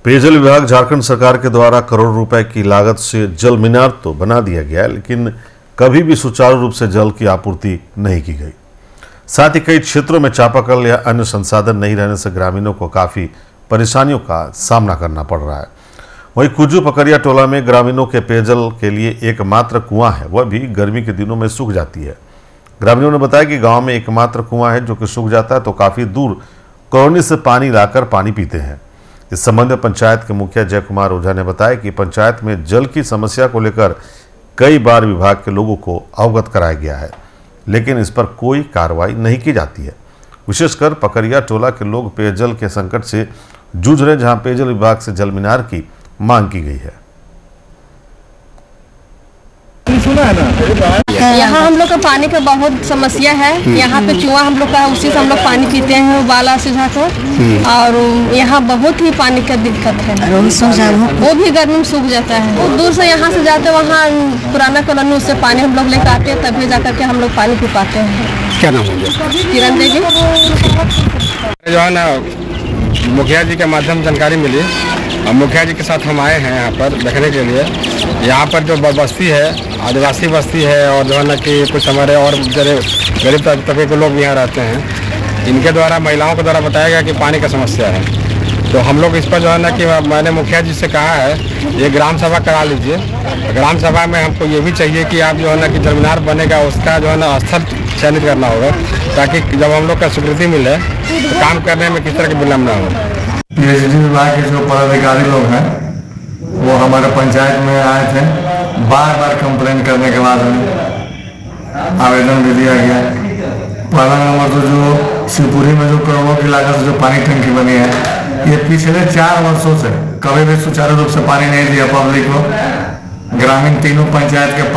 पेयजल विभाग झारखंड सरकार के द्वारा करोड़ों रुपए की लागत से जल मीनार तो बना दिया गया, लेकिन कभी भी सुचारू रूप से जल की आपूर्ति नहीं की गई। साथ ही कई क्षेत्रों में चापाकल या अन्य संसाधन नहीं रहने से ग्रामीणों को काफी परेशानियों का सामना करना पड़ रहा है। वहीं कुज्जू पकरिया टोला में ग्रामीणों के पेयजल के लिए एकमात्र कुआं है, वह भी गर्मी के दिनों में सूख जाती है। ग्रामीणों ने बताया कि गांव में एकमात्र कुआं है जो कि सूख जाता है तो काफी दूर कॉलोनी से पानी लाकर पानी पीते हैं। इस संबंध में पंचायत के मुखिया जय कुमार ओझा ने बताया कि पंचायत में जल की समस्या को लेकर कई बार विभाग के लोगों को अवगत कराया गया है, लेकिन इस पर कोई कार्रवाई नहीं की जाती है। विशेषकर पकरिया टोला के लोग पेयजल के संकट से जूझ रहे, जहां पेयजल विभाग से जल मीनार की मांग की गई है। यहाँ हम लोग का पानी का बहुत समस्या है। यहाँ पे चुआ हम लोग का, उसी से हम लोग पानी पीते हैं उबाला सीधा को, और यहाँ बहुत ही पानी का दिक्कत है। वो भी गर्मी में सूख जाता है। बहुत दूर से यहाँ से जाते वहाँ पुराना कॉलोनी, उससे पानी हम लोग लेकर आते हैं, तभी जा करके हम लोग पानी पी पाते हैं। क्या नाम है? किरण देवी। जो है ना, मुखिया जी के माध्यम से जानकारी मिली और मुखिया जी के साथ हम आए हैं यहाँ पर देखने के लिए। यहाँ पर जो बस्ती है, आदिवासी बस्ती है, और जो है ना कि कुछ हमारे और गरीब तबके के लोग भी यहाँ रहते हैं। इनके द्वारा, महिलाओं के द्वारा बताया गया कि पानी का समस्या है। तो हम लोग इस पर जो है ना कि मैंने मुखिया जी से कहा है ये ग्राम सभा करा लीजिए। ग्राम सभा में हमको ये भी चाहिए कि आप जो है ना कि जल मीनार बनेगा, उसका जो है ना स्थल चयनित करना होगा, ताकि जब हम लोग का स्वीकृति मिले तो काम करने में किस तरह की विलम्ब न हो। पीएचडी विभाग के जो पदाधिकारी लोग हैं वो हमारे पंचायत में आए थे। बार बार कंप्लेन करने के बाद आवेदन भी दिया गया। पहला नंबर तो जो शिवपुरी में जो करोड़ों की लागत से जो पानी टंकी बनी है, ये पिछले 4 वर्षों से कभी भी सुचारू रूप से पानी नहीं दिया पब्लिक को। ग्रामीण तीनों पंचायत के